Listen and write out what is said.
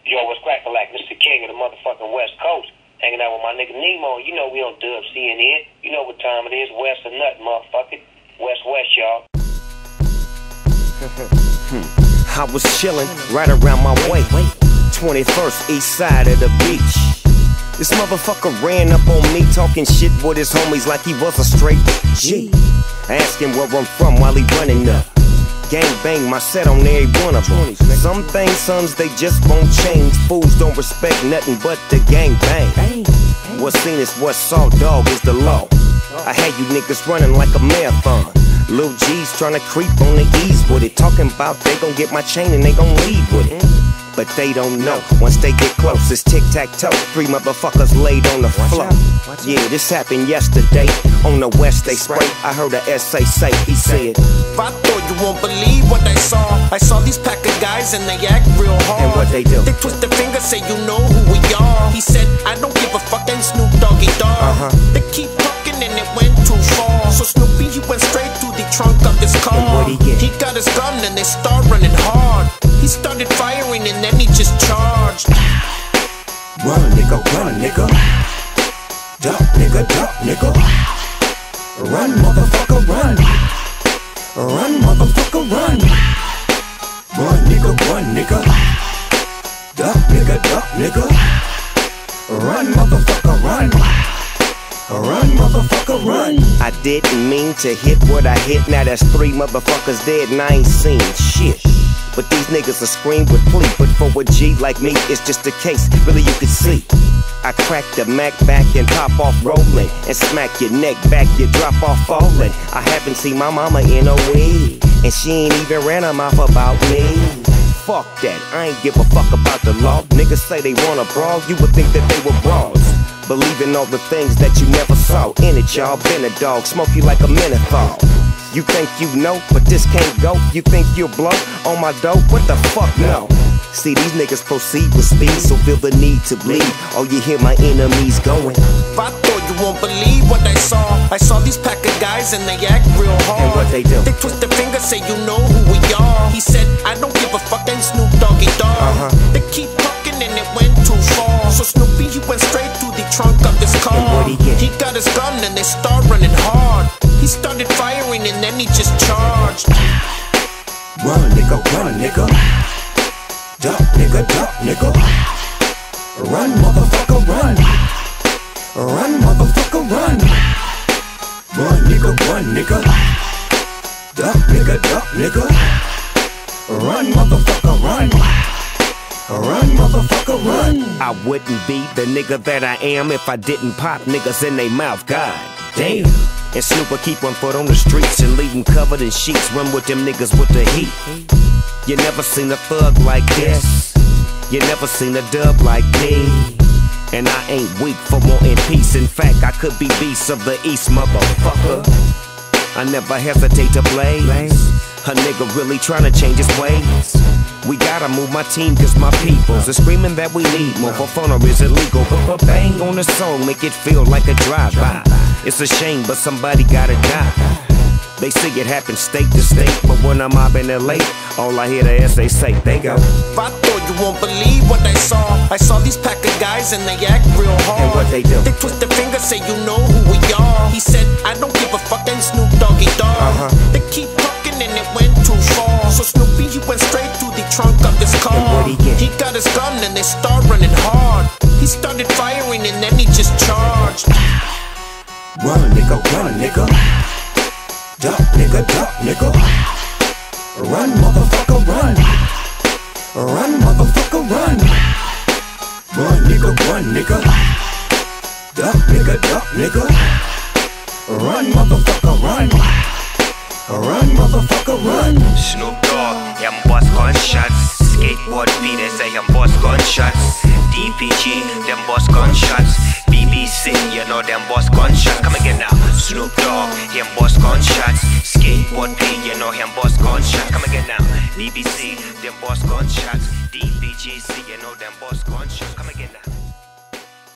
Yo, what's crackin' like? This the king of the motherfucking West Coast. Hanging out with my nigga Nemo. You know we on Dub CNN. You know what time it is. West or nothing, motherfucker. West, y'all. I was chillin' right around my way. 21st east side of the beach. This motherfucker ran up on me talking shit with his homies like he was a straight G. I asked him where I'm from while he running up. Gang bang my set on every one of them. Some things, sons, they just won't change. Fools don't respect nothing but the gang bang. What's seen is what's saw, dog, is the law. I had you niggas running like a marathon. Lil G's tryna creep on the ease with it. Talking about they gon' get my chain and they gon' leave with it. But they don't know, once they get close, it's tic-tac-toe. 3 motherfuckers laid on the floor. Yeah, this happened yesterday. On the west they spray. I heard a SA say, he said, I thought you won't believe what I saw. I saw these pack of guys and they act real hard. And what they do? They twist their fingers, say you know who we are. He said, I don't give a fuck, and Snoop Doggy Dogg. They keep talking and it went too far. So Snoopy, he went straight to the trunk of his car. And what'd he get? He got his gun and they start running hard. He started firing and then he just charged. Run, nigga, run, nigga. Duck, nigga, duck, nigga. Run, motherfucker, run. Run, motherfucker, run. Run, nigga, run, nigga. Duck, nigga, duck, nigga. Run, motherfucker, run. Run, motherfucker, run. I didn't mean to hit what I hit. Now that's 3 motherfuckers dead and I ain't seen shit. But these niggas will scream with plea. But for a G like me, it's just a case, really you can see. I crack the Mac back and pop off rolling. And smack your neck back, you drop off falling. I haven't seen my mama in a week, and she ain't even ran her mouth about me. Fuck that, I ain't give a fuck about the law. Niggas say they wanna brawl, you would think that they were brawls. Believing all the things that you never saw. In it, y'all, been a dog, smoke you like a menthol. You think you know, but this can't go. You think you'll blow on my dope? What the fuck, no. See, these niggas proceed with speed, so feel the need to bleed. Oh, you hear my enemies going. I thought you won't believe what I saw. I saw these pack of guys and they act real hard. And what they do? They twist their fingers, say you know who we are. He said, I don't give a fuck, and Snoop Doggy Dogg. They keep talking and it went too far. So Snoopy, he went straight to the trunk of his car. And what'd he get? He got his gun and they start running hard. He started firing and then he just charged. Run, nigga, run, nigga. Duck, nigga, duck, nigga. Run, motherfucker, run. Run, motherfucker, run. Run, nigga, run, nigga. Duck, nigga, duck, nigga. Run, motherfucker, run. Run, motherfucker, run. I wouldn't be the nigga that I am if I didn't pop niggas in they mouth, god damn. And Snoop will keep 1 foot on the streets and leave them covered in sheets. Run with them niggas with the heat. You never seen a thug like this. You never seen a dub like me. And I ain't weak for wanting peace. In fact, I could be beast of the east, motherfucker. I never hesitate to blaze. A nigga really tryna change his ways. We gotta move my team cause my peoples are screaming that we need more. For fun or is illegal, but bang on the song, make it feel like a drive-by. It's a shame, but somebody gotta die. They see it happen state to state, but when I'm mobbing LA, all I hear the SA say, they go. I thought you won't believe what I saw. I saw these pack of guys and they act real hard. And what they do? They twist their fingers, say you know who we are. He said, I don't give a fuck, and Snoop Doggy Dogg. They keep talking and it went too far. So Snoopy, he went straight to the trunk of his car. And what'd he get? He got his gun and they start running hard. He started firing and then he just charged. Run, nigga, run, nigga. Duck, nigga, duck, nigga. Run, motherfucker, run. Run, motherfucker, run. Run, nigga, run, nigga. Duck, nigga, duck, nigga. Run, motherfucker, run. Run, motherfucker, run. Snoop Dogg, him boss gunshots. Skateboard P, they say him boss gunshots. DPG, them boss gunshots. BBC, you know them boss gunshots. Come again now. Snoop Dogg, him boss gunshots. Skateboard P, you know him boss gunshots. Come again now. BBC, them boss gunshots. DPG, you know them boss gunshots. Come again.